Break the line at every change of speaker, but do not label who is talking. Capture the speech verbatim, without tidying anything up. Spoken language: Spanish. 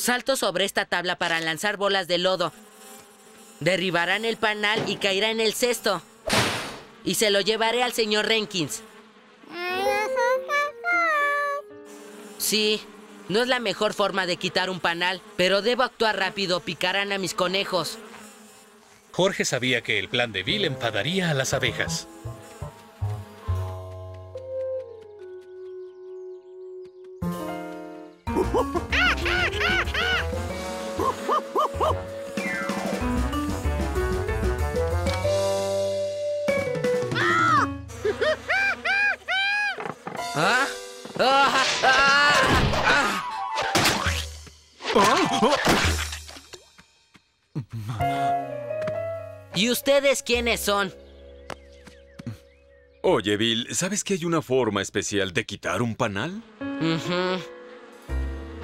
Salto sobre esta tabla para lanzar bolas de lodo. Derribarán el panal y caerá en el cesto. Y se lo llevaré al señor Renkins. Sí, no es la mejor forma de quitar un panal, pero debo actuar rápido o picarán a mis conejos.
Jorge sabía que el plan de Bill enfadaría a las abejas.
¿Ah? ¡Ah! ¡Ah! ¡Ah! ¿Y ustedes quiénes son?
Oye, Bill, ¿sabes que hay una forma especial de quitar un panal?
Uh-huh.